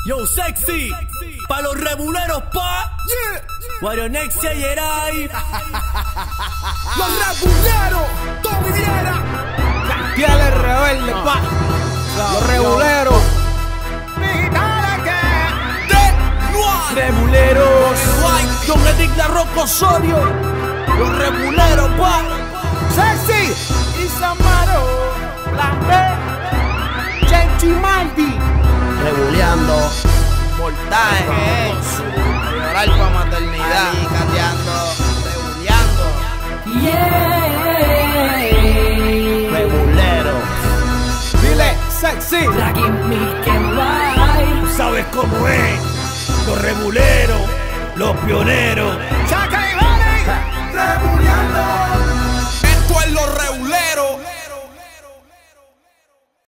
Yo, sexy, pa' los rebuleros, pa. Guarionexia y Eray. Los rebuleros, Tommy Viera. Piel rebelde, pa. Los rebuleros. Rebuleros. Don Edic La Roca Osorio. Los rebuleros, pa. Sexy y Samaro. Plan B. Chenchi Maldi. Rebuleando, Voltaje. llorar pa' maternidad, Ahí cateando, rebuleando. Rebulero. Dile, sexy. Tú sabes cómo es. Los rebuleros, los pioneros. Chaca y Valley. Rebuleando. Esto es los rebuleros.